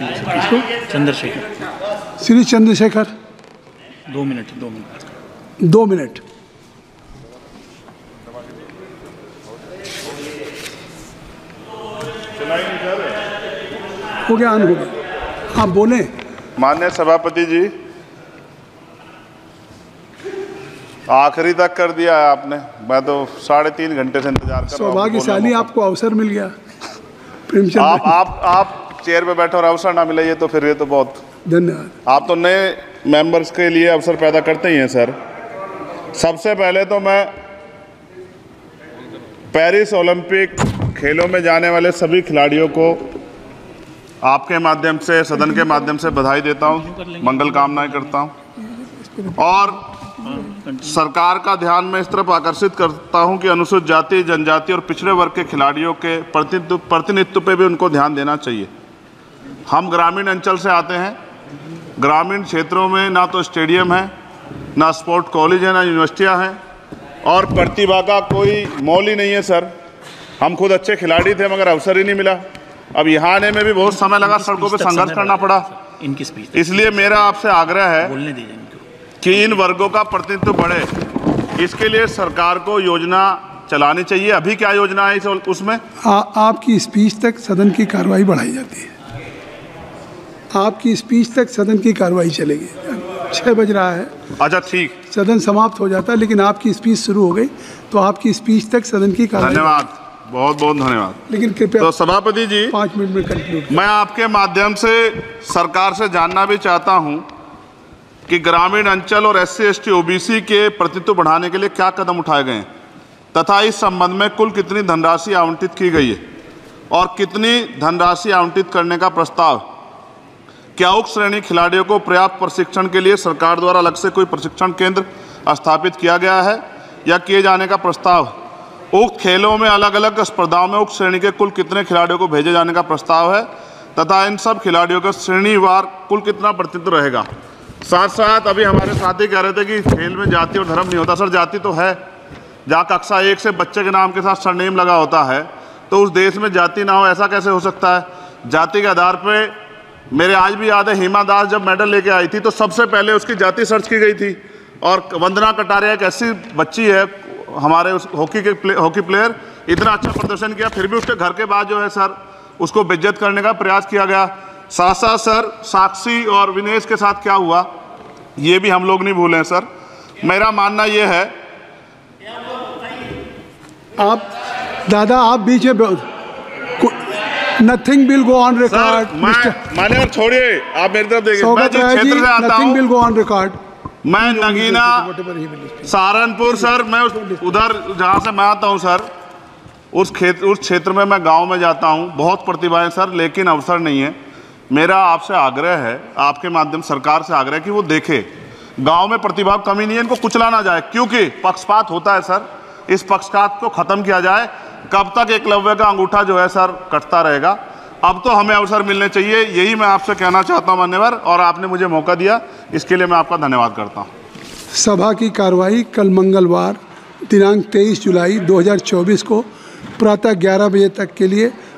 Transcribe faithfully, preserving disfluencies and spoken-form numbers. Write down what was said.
चंद्रशेखर। श्री चंद्रशेखर, दो मिनट दो मिनट दो मिनट। हो गया, आन हो गया। आप बोले। माननीय सभापति जी, आखिरी तक कर दिया है आपने। मैं तो साढ़े तीन घंटे से इंतजार कर रहा हूं। सौभाग्यशाली आपको अवसर मिल गया। प्रेमचंद आप आप आप चेयर पे बैठे और अवसर ना मिले, ये तो फिर ये तो बहुत धन्यवाद। आप तो नए मेंबर्स के लिए अवसर पैदा करते ही हैं सर। सबसे पहले तो मैं पेरिस ओलंपिक खेलों में जाने वाले सभी खिलाड़ियों को आपके माध्यम से, सदन के माध्यम से बधाई देता हूं, मंगल कामनाएं करता हूं और सरकार का ध्यान में इस तरफ आकर्षित करता हूं कि अनुसूचित जाति, जनजाति और पिछड़े वर्ग के खिलाड़ियों के प्रतिनिधित्व प्रतिनिधित्व पे भी उनको ध्यान देना चाहिए। हम ग्रामीण अंचल से आते हैं। ग्रामीण क्षेत्रों में ना तो स्टेडियम है, ना स्पोर्ट कॉलेज है, ना यूनिवर्सिटियां हैं और प्रतिभा का कोई मोल ही नहीं है सर। हम खुद अच्छे खिलाड़ी थे मगर अवसर ही नहीं मिला। अब यहाँ आने में भी बहुत समय लगा, सड़कों पे संघर्ष करना पड़ा। इनकी स्पीच। इसलिए मेरा आपसे आग्रह है बोलने दीजिए इनको कि इन वर्गों का प्रतिनिधित्व बढ़े। इसके लिए सरकार को योजना चलानी चाहिए। अभी क्या योजना है इस उसमें? आ, आपकी स्पीच तक सदन की कार्रवाई बढ़ाई जाती है। आपकी स्पीच तक सदन की कार्रवाई चलेगी। छः बज रहा है। अच्छा ठीक, सदन समाप्त हो जाता है, लेकिन आपकी स्पीच शुरू हो गई तो आपकी स्पीच तक सदन की कार्रवाई। धन्यवाद, बहुत बहुत धन्यवाद। लेकिन कृपया तो सभापति जी, पाँच मिनट में कंक्लूड। मैं आपके माध्यम से सरकार से जानना भी चाहता हूं कि ग्रामीण अंचल और S C S T O B C के प्रतिनिधित्व बढ़ाने के लिए क्या कदम उठाए गए हैं तथा इस संबंध में कुल कितनी धनराशि आवंटित की गई है और कितनी धनराशि आवंटित करने का प्रस्ताव। क्या उक्त श्रेणी खिलाड़ियों को पर्याप्त प्रशिक्षण के लिए सरकार द्वारा अलग से कोई प्रशिक्षण केंद्र स्थापित किया गया है या किए जाने का प्रस्ताव। उक्त खेलों में अलग अलग स्पर्धाओं में उक्त श्रेणी के कुल कितने खिलाड़ियों को भेजे जाने का प्रस्ताव है तथा इन सब खिलाड़ियों का श्रेणीवार कुल कितना प्रतिनिधित्व रहेगा। साथ साथ अभी हमारे साथी कह रहे थे कि खेल में जाति और धर्म नहीं होता। सर, जाति तो है। जहाँ कक्षा एक से बच्चे के नाम के साथ सरनेम लगा होता है तो उस देश में जाति ना हो, ऐसा कैसे हो सकता है? जाति के आधार पे मेरे आज भी याद है, हिमा दास जब मेडल लेके आई थी तो सबसे पहले उसकी जाति सर्च की गई थी। और वंदना कटारिया एक ऐसी बच्ची है हमारे उस हॉकी के प्ले, हॉकी प्लेयर, इतना अच्छा प्रदर्शन किया, फिर भी उसके घर के बाद जो है सर उसको बेइज्जत करने का प्रयास किया गया। साथ साथ सर साक्षी और विनेश के साथ क्या हुआ ये भी हम लोग नहीं भूलें सर। मेरा मानना ये है। आप दादा आप बीच में nothing will go on record. माने छोड़िए, आप मेरी तरफ देखिए। मैं जिस क्षेत्र से आता nothing will go on record. मैं नगीना सहारनपुर सर, मैं उधर जहाँ से मैं आता हूँ सर, उस क्षेत्र उस क्षेत्र में मैं गांव में जाता हूँ। बहुत प्रतिभाएं सर, लेकिन अवसर नहीं है। मेरा आपसे आग्रह है, आपके माध्यम सरकार से आग्रह है कि वो देखे गांव में प्रतिभा कमी नहीं है, इनको कुचला ना जाए क्योंकि पक्षपात होता है सर। इस पक्षपात को खत्म किया जाए। कब तक एकलव्य का अंगूठा जो है सर कटता रहेगा? अब तो हमें अवसर मिलने चाहिए, यही मैं आपसे कहना चाहता हूं मान्यवर, और आपने मुझे मौका दिया इसके लिए मैं आपका धन्यवाद करता हूं। सभा की कार्रवाई कल मंगलवार दिनांक तेईस जुलाई दो हज़ार चौबीस को प्रातः ग्यारह बजे तक के लिए